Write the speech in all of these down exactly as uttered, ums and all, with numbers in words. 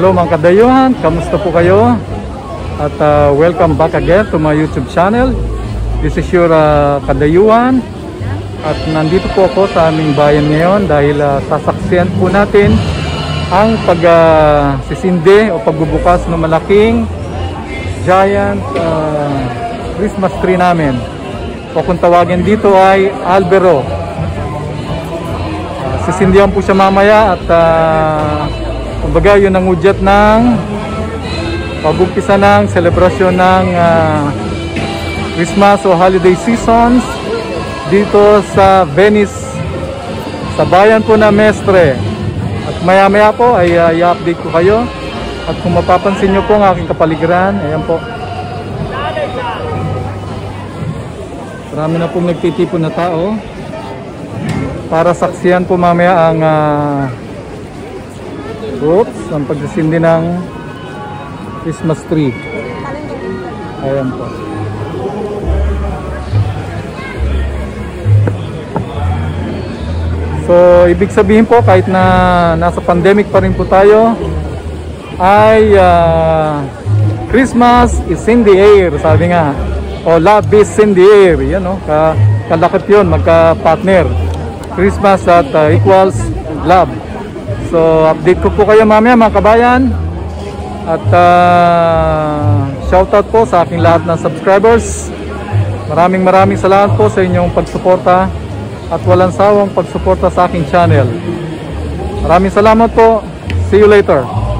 Hello mga kadayuhan, kamusta po kayo? At uh, welcome back again to my YouTube channel. This is your uh, kadayuhan. At nandito po ako sa aming bayan ngayon dahil uh, sasaksiyan po natin ang pag-sisindi uh, o pagbubukas ng malaking giant uh, Christmas tree namin. O kung tawagin dito ay Albero. Uh, sisindihan po siya mamaya at uh, kumbaga yun ang udyat ng pag-umpisa ng selebrasyon ng uh, Christmas o holiday seasons dito sa Venice, sa bayan po na Mestre. At maya maya po ay uh, i-update ko kayo. At kung mapapansin nyo po ang aking kapaligiran, ayan po, marami na pong nagtitipon na tao para saksiyan po mamaya ang uh, oops, ang pagsisindi ng Christmas tree. Ayan po. So, ibig sabihin po kahit na nasa pandemic pa rin po tayo, ay uh, Christmas is in the air, sabi nga. O love is in the air. Yan o, ka kalakip yun, magka-partner. Christmas at uh, equals love. So, update ko po kayo mamaya mga kabayan. At uh, shoutout po sa aking lahat ng subscribers. Maraming maraming salamat po sa inyong pagsuporta at walang sawang pagsuporta sa aking channel. Maraming salamat po. See you later.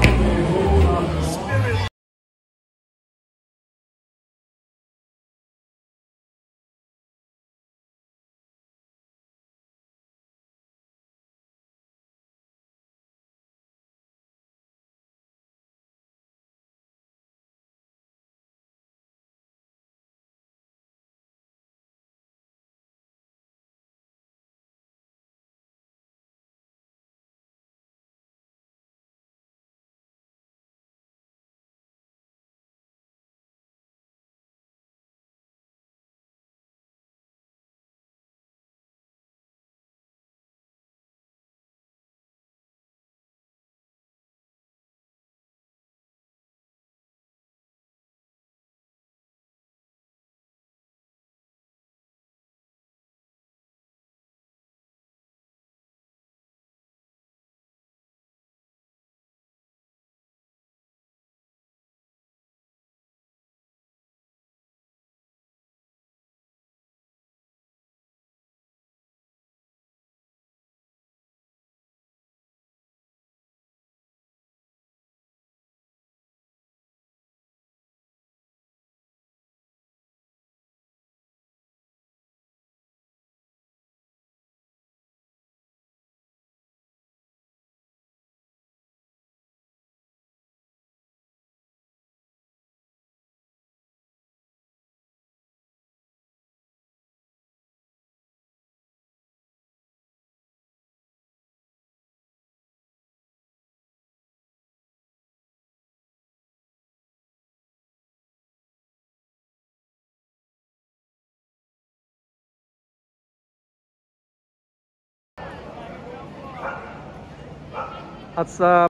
At sa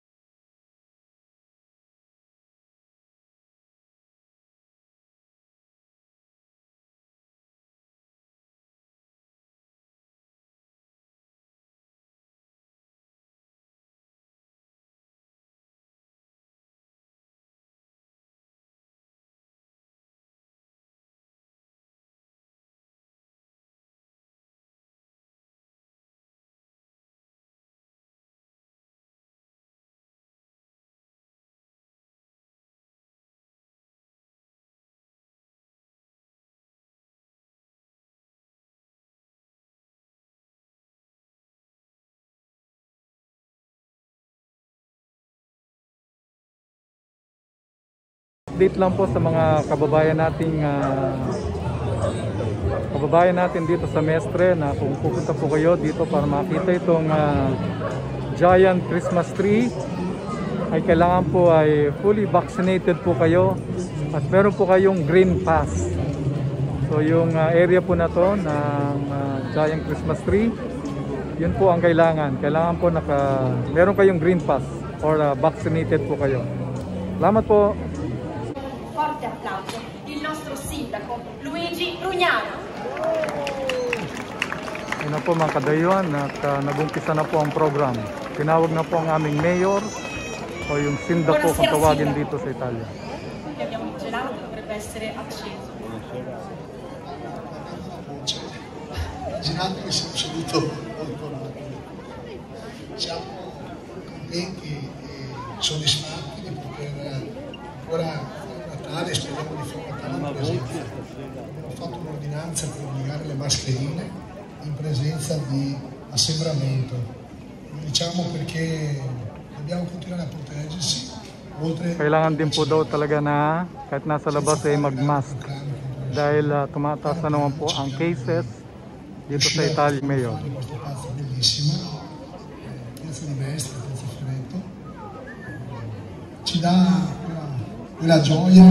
update lang po sa mga kababayan nating uh, kababayan natin dito sa Mestre na kung pupunta po kayo dito para makita itong uh, giant Christmas tree, ay kailangan po ay fully vaccinated po kayo at meron po kayong green pass. So yung uh, area po na to ng uh, giant Christmas tree, yun po ang kailangan. Kailangan po naka meron kayong green pass or uh, vaccinated po kayo. Salamat po. Forte applauso, il nostro sindaco Luigi Rugnano. Yun na po mga kadayuhan at uh, nag-umpisa na po ang program. Tinawag na po ang aming mayor o yung sinda po kung tawagin dito sa Italia. Qui abbiamo il gelato, dovrebbe essere acceso. Immaginate che siamo seduti ancora. Siamo contenti e soddisfatti di poter ancora fare Natale, speriamo di fare Natale in presenza. Abbiamo fatto un'ordinanza per obbligare le mascherine in presenza di assembramento. Lo diciamo perché dobbiamo continuare a proteggersi. Oltre Kailangan din po daw talaga na kahit nasa labas ay mag-mask dahil uh, tumataas na naman po ang cases dito sa Italia, Mayor. Questo pazzo bellissimo, piazza di Mestre, piazza Firetto, ci dà quella, quella gioia.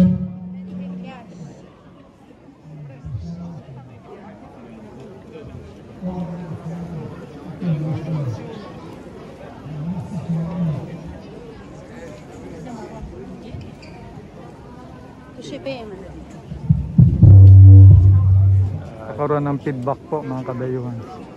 Nagkaroon ng feedback po mga kadayuhan.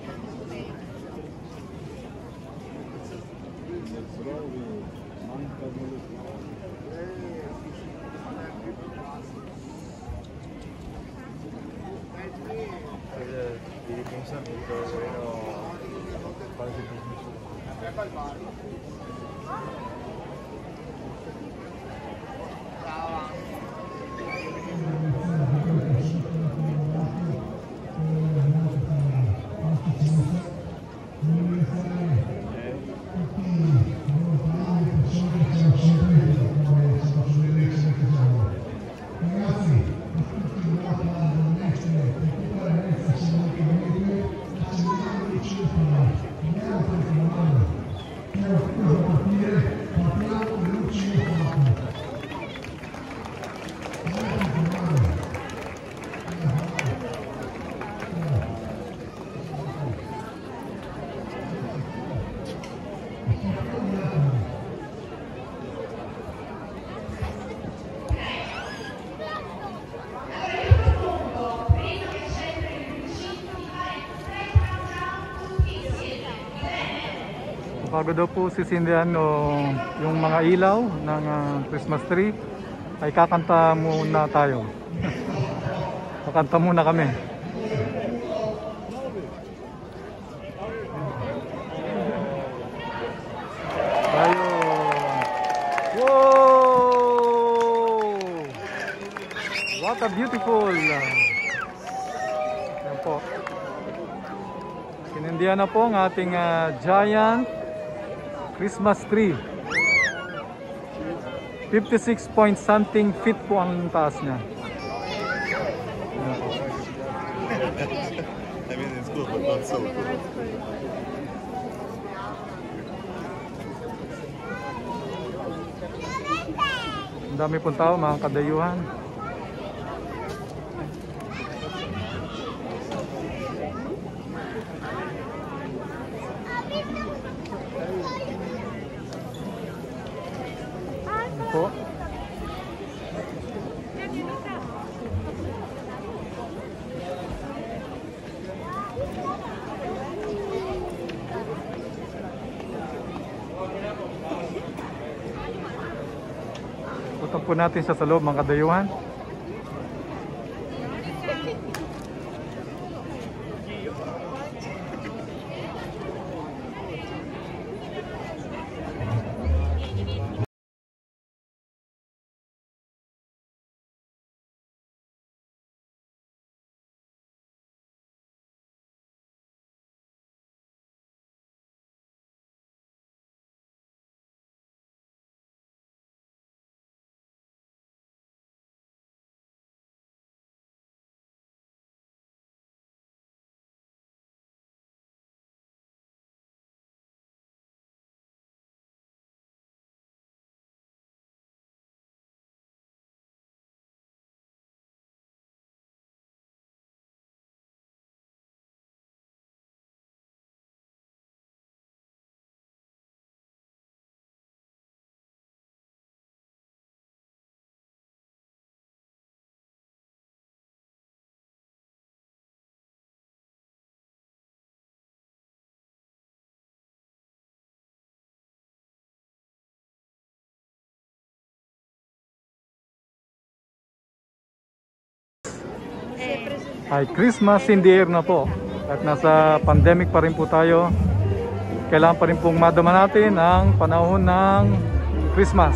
Bago daw po sisindihan o yung mga ilaw ng uh, Christmas tree ay kakanta muna tayo. Kakanta muna kami. Tayo. Wow! What a beautiful! Yan po. Sinindihan na po ang ating uh, giant Christmas tree. fifty-six point something feet po ang taas niya. I mean, it's cool, but not so cool. Ang dami pong tao mga kadayuhan. Po. Punta po natin siya sa loob mga kadayuhan. ay Christmas in the air na po. At nasa pandemic pa rin po tayo, kailangan pa rin pong madama natin ang panahon ng Christmas.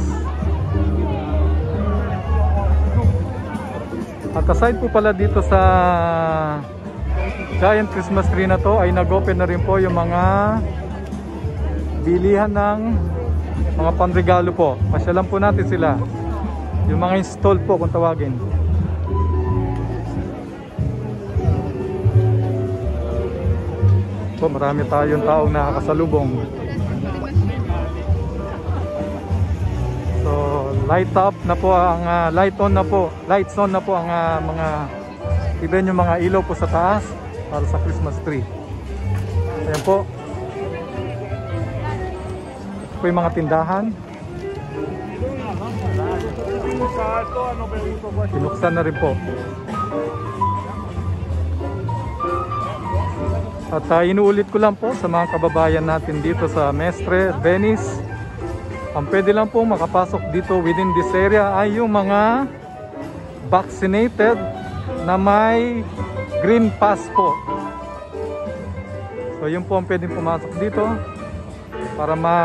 At aside po pala dito sa giant Christmas tree na to, ay nag-open na rin po yung mga bilihan ng mga panregalo po. Pasyalan po natin sila, yung mga install po kung tawagin. Po, marami tayong taong nakakasalubong. So, light up na po ang uh, light on na po. Lights on na po ang uh, mga even yung mga ilaw po sa taas para sa Christmas tree. Ayan po. Ito po yung mga tindahan. Pinuksan na rin po. At uh, inuulit ko lang po sa mga kababayan natin dito sa Mestre, Venice, ang pwede lang po makapasok dito within this area ay yung mga vaccinated na may green pass po. So yun po ang pwedeng pumasok dito para ma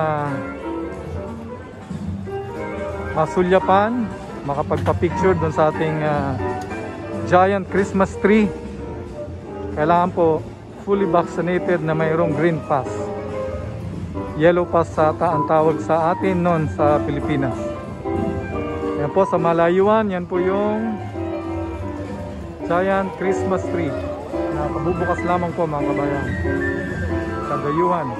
masulyapan, makapagpa-picture doon sa ating uh, giant Christmas tree. Kailangan po fully vaccinated na mayroong green pass. Yellow pass sata ang tawag sa atin noon sa Pilipinas. Yan po sa malayuan, yan po yung giant Christmas tree na kabubukas lamang po mga kabayan sa dayuhan.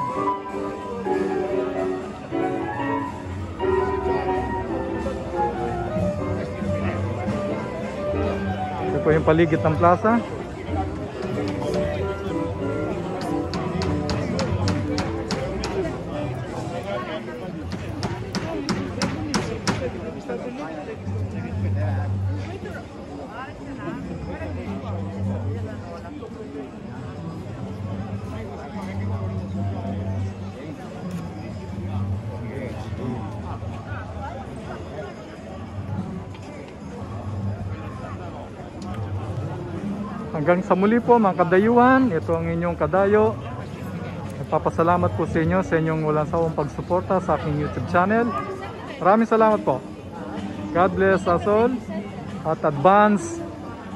Ito po yung paligid ng plaza. Hanggang sa muli po mga kadayuhan, ito ang inyong kadayo. Nagpapasalamat po sa inyo sa inyong walang sawang pagsuporta sa aking YouTube channel. Maraming salamat po. God bless us all. At advance,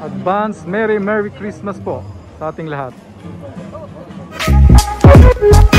advance Merry Merry Christmas po sa ating lahat.